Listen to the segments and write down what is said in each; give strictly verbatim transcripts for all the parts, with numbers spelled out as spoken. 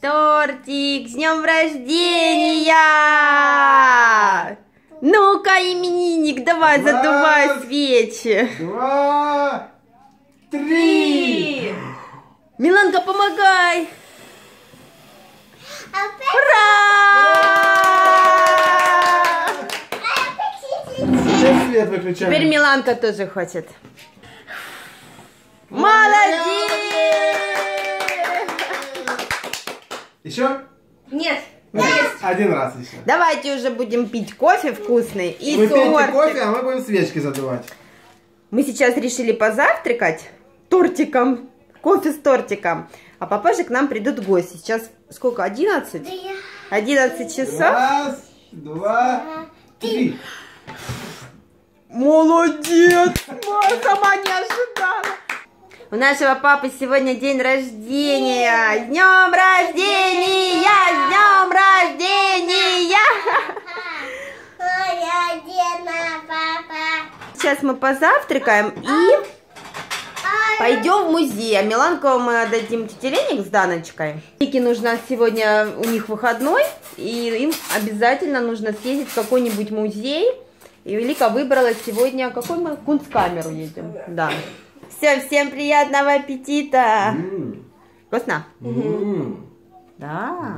Тортик, с днем рождения! Ну-ка, именинник, давай, раз, задувай свечи. Два, три. Миланка, помогай. Ура! Свет выключаем. Теперь Миланка тоже хочет. Молодец! Еще? Нет. Нет. Один раз еще. Давайте уже будем пить кофе вкусный и Вы пейте тортик. кофе, а мы будем свечки задувать. Мы сейчас решили позавтракать тортиком, кофе с тортиком. А попозже к нам придут гости. Сейчас сколько? одиннадцать? одиннадцать часов. Раз, два, три. Молодец! Сама не ожидала. У нашего папы сегодня день рождения. С днем рождения! С днем рождения! Сейчас мы позавтракаем и пойдем в музей. А Миланку мы отдадим тете Лене с Даночкой. Вике нужно сегодня, у них выходной, и им обязательно нужно съездить в какой-нибудь музей. И Велика выбрала сегодня, какой мы? Кунсткамеру едем. Да. Все, всем приятного аппетита. Mm. Вкусно? Mm. Да.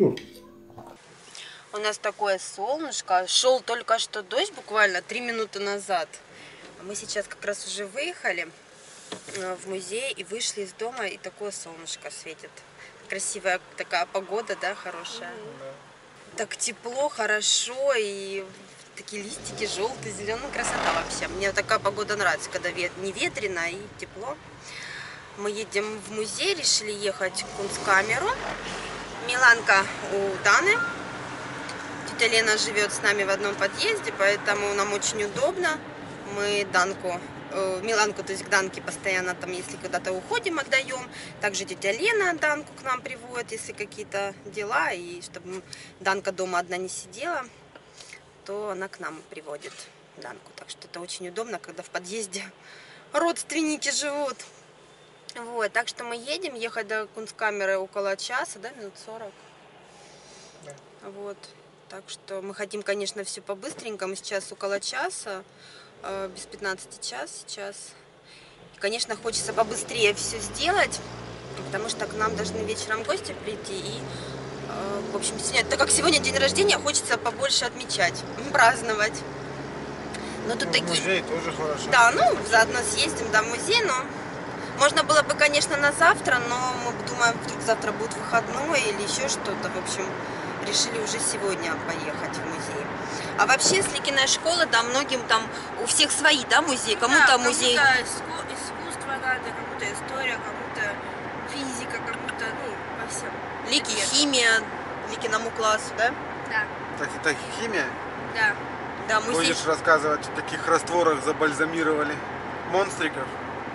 У нас такое солнышко. Шел только что дождь, буквально три минуты назад. Мы сейчас как раз уже выехали в музей и вышли из дома, и такое солнышко светит. Красивая такая погода, да, хорошая. Mm. Так тепло, хорошо, и такие листики желтые, зеленые, красота вообще. Мне такая погода нравится, когда не ветрено и тепло. Мы едем в музей, решили ехать в Кунсткамеру. Миланка у Даны. Тетя Лена живет с нами в одном подъезде, поэтому нам очень удобно. Мы Данку, э, Миланку, то есть к Данке постоянно там, если куда-то уходим, отдаем. Также тетя Лена Данку к нам приводит, если какие-то дела, и чтобы Данка дома одна не сидела, то она к нам приводит Данку. Так что это очень удобно, когда в подъезде родственники живут. Вот, так что мы едем, ехать до Кунсткамеры около часа, да, минут сорок. Да. Вот, так что мы хотим, конечно, все по-быстренькому. Сейчас около часа, э, без пятнадцати час сейчас. И, конечно, хочется побыстрее все сделать, потому что к нам должны вечером гости прийти. И в общем, сегодня, так как сегодня день рождения, хочется побольше отмечать, праздновать. Но тут ну, такие... музей тоже хорошо. Да, ну, заодно съездим, да, в музей, но... Можно было бы, конечно, на завтра, но мы думаем, вдруг завтра будет выходной или еще что-то. В общем, решили уже сегодня поехать в музей. А вообще, с Ликиной школы, да, многим там, у всех свои, да, музей? Кому-то да, музей... Кому-то искусство надо, кому-то история, кому-то физика, кому-то, ну, по всем. Лики химия, Ликиному классу, да? Да. Так, это химия? Да. Да, музей... Будешь рассказывать, в каких растворах забальзамировали монстриков?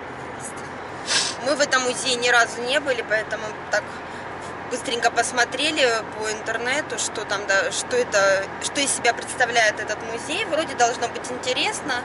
Мы в этом музее ни разу не были, поэтому так быстренько посмотрели по интернету, что там, да, что это, что из себя представляет этот музей. Вроде должно быть интересно.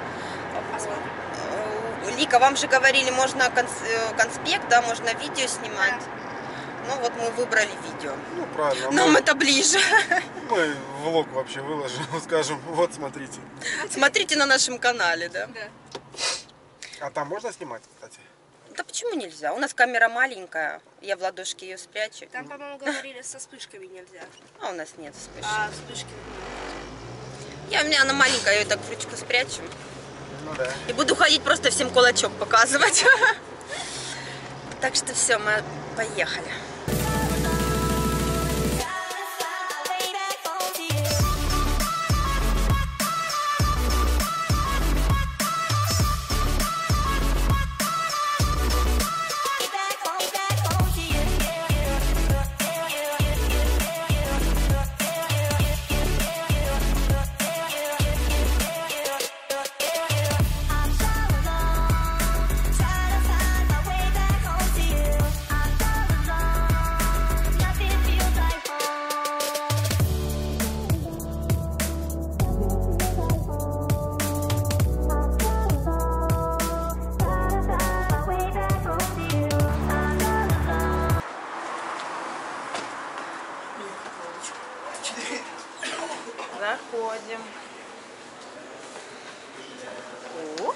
Вот. Лика, вам же говорили, можно конспект, да, можно видео снимать. Ну вот мы выбрали видео. Ну правильно. Нам мы, это ближе. Мы влог вообще выложим, скажем, вот смотрите. Смотрите на нашем канале, да? Да. А там можно снимать, кстати? Да почему нельзя? У нас камера маленькая, я в ладошке ее спрячу. Там, по-моему, говорили, со вспышками нельзя. А у нас нет вспышек. А вспышки? Я, у меня она маленькая, я ее так в ручку спрячу. Ну да. И буду ходить просто всем кулачок показывать. Так что все, мы поехали. Try to find my way back home to you. I'm so alone. Заходим. О.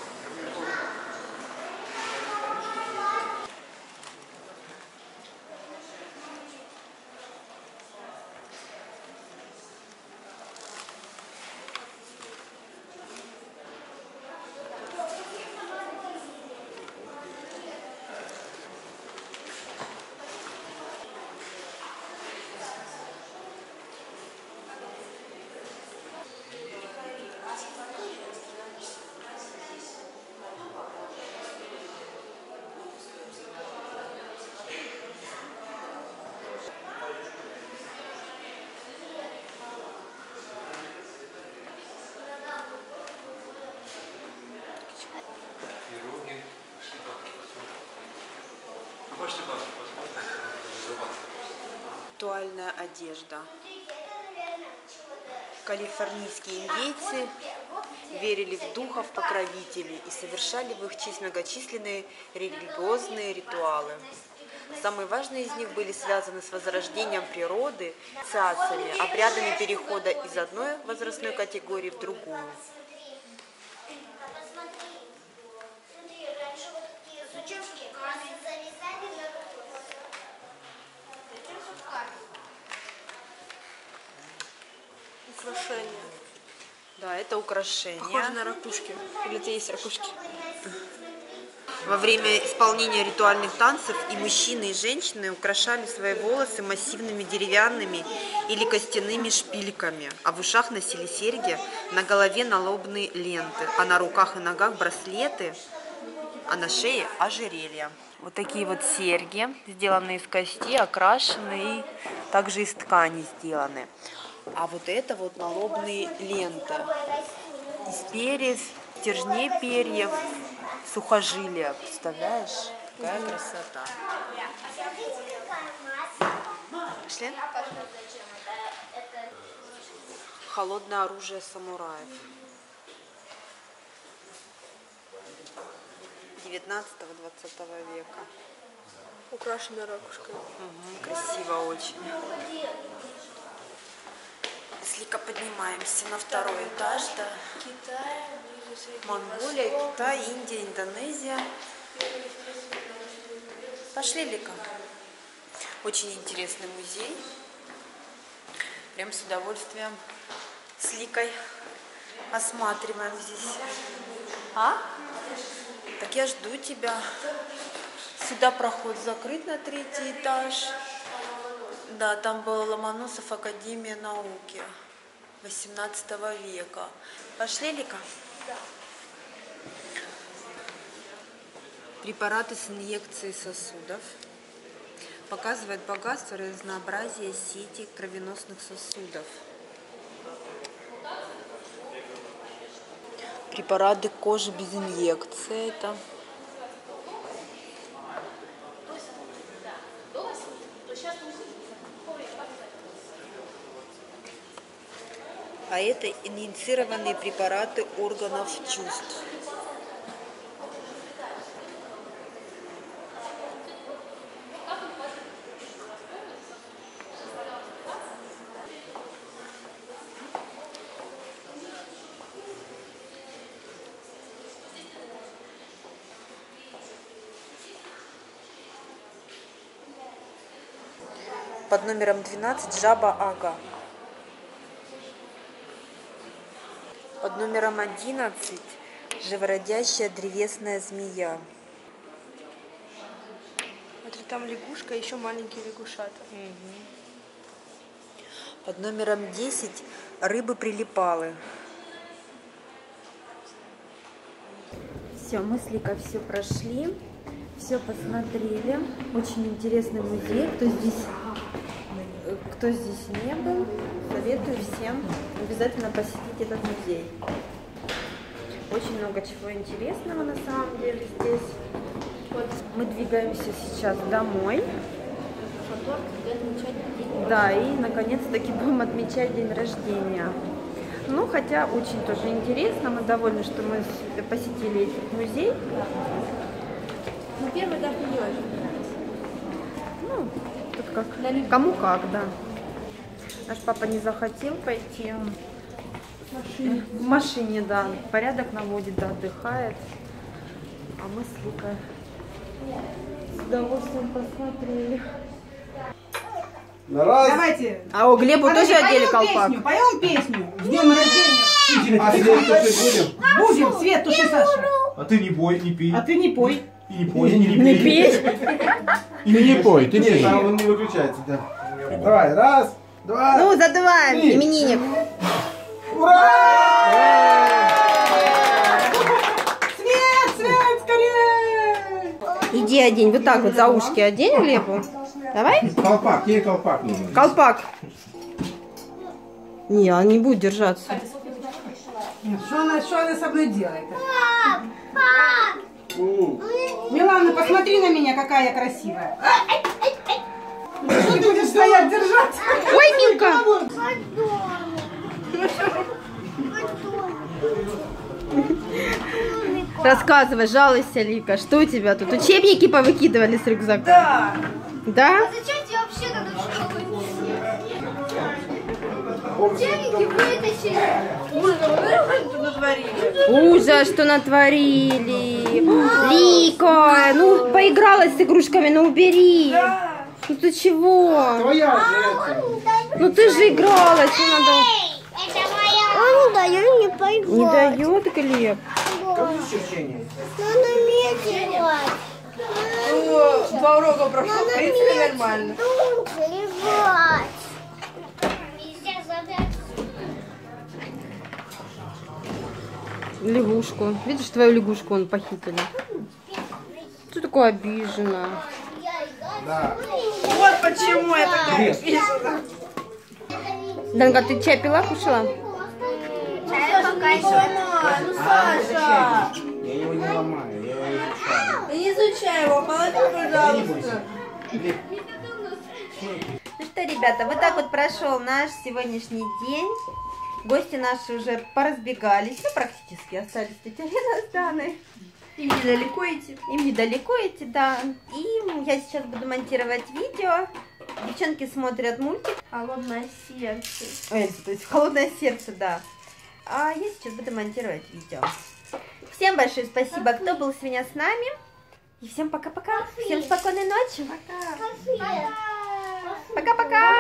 Актуальная одежда. Калифорнийские индейцы верили в духов покровителей и совершали в их честь многочисленные религиозные ритуалы. Самые важные из них были связаны с возрождением природы, инициациями, обрядами перехода из одной возрастной категории в другую. Украшения. Да, это украшения. Похоже на ракушки. Или это есть ракушки? Во время исполнения ритуальных танцев и мужчины, и женщины украшали свои волосы массивными деревянными или костяными шпильками, а в ушах носили серьги, на голове налобные ленты, а на руках и ногах браслеты, а на шее ожерелья. Вот такие вот серьги, сделанные из кости, окрашенные, и также из ткани сделаны. А вот это вот налобные ленты из перьев, стержней перьев, сухожилия. Представляешь? Какая красота. Пошли? Холодное оружие самураев. девятнадцатого-двадцатого века. Украшенная ракушкой. Угу, красиво очень. Слегка поднимаемся на второй этаж, да. Китай, Монголия, Китай, Индия, Индонезия. Пошли, Лика. Очень интересный музей. Прям с удовольствием с Ликой осматриваем здесь. А? Так я жду тебя. Сюда проход закрыт на третий этаж. Да, там был Ломоносов, Академия науки восемнадцатого века. Пошли, Лика? Да. Препараты с инъекцией сосудов. Показывает богатство и разнообразие сети кровеносных сосудов. Препараты кожи без инъекции. Это. А это инициированные препараты органов чувств. Под номером двенадцать Жаба-Ага. Под номером одиннадцать живородящая древесная змея. Вот там лягушка, еще маленькие лягушата. Угу. Под номером десять рыбы-прилипалы. Все, мы с Ликой все прошли, все посмотрели. Очень интересный музей. Кто здесь, кто здесь не был, советую всем обязательно посетить этот музей. Очень много чего интересного на самом деле здесь. Вот мы двигаемся сейчас домой. Да, и наконец-таки будем отмечать день рождения. Ну, хотя очень тоже интересно, мы довольны, что мы посетили этот музей. Ну, первый даже не очень. Ну, тут как, кому как, да. Наш папа не захотел пойти. Он в машине, да, порядок наводит, да, отдыхает. А мы с Лукой с удовольствием посмотрели. Раз. Давайте. А у Глебу Подожди, тоже одели поем колпак? Песню, поем песню. С днем рождения. А свет тушить будем? Будем, Свет, туши, Саша. А ты не бой, не пей. А ты не пой. И не пой, и не Не пей. пей. И не пой, ты Нет, пей. а он не выключается, да. Давай, раз, два. Ну, задуваем, Три. именинник. Ура! Свет, Свет, скорее. Иди одень, вот так вот за ушки одень Глебу. Давай. Колпак, ей колпак нужен. Колпак. Не, он не будет держаться. Что она, что она со мной делает? Милана, посмотри на меня, какая я красивая. Что ты будешь стоять держаться? Ой, Милка. Рассказывай, жалуйся, Лика. Что у тебя тут? Учебники повыкидывали с рюкзака? Да. Да? Зачем тебе вообще надо в школу идти? Учебники вытащили. Ужас, что натворили. Лика, ну поигралась с игрушками, ну убери. Ну ты чего? Твоя же это. Ну ты же игралась, ну надо... Это моя. Он не дает мне поиграть. Не дает, Глеб. Надо уметь играть. Два урока прошло, в принципе, нормально. Играть. Везде задать. Лягушку. Видишь, твою лягушку он похитили. Ты такое обижена. Вот почему я такая писана. Данка, ты чай пила, кушала? Чай пока еще. Ну, Саша, Я его не ломаю, я его изучаю. не изучай его, положи, пожалуйста. Ну что, ребята, вот так вот прошел наш сегодняшний день. Гости наши уже поразбегались, ну практически остались тетя Лена с Даной. Им недалеко идти. Им недалеко идти, да. И я сейчас буду монтировать видео. Девчонки смотрят мультик. Холодное сердце. Ой, то есть холодное сердце, да. А я сейчас буду монтировать видео. Всем большое спасибо, кто был сегодня с нами. И всем пока-пока. Всем спокойной ночи. Пока-пока.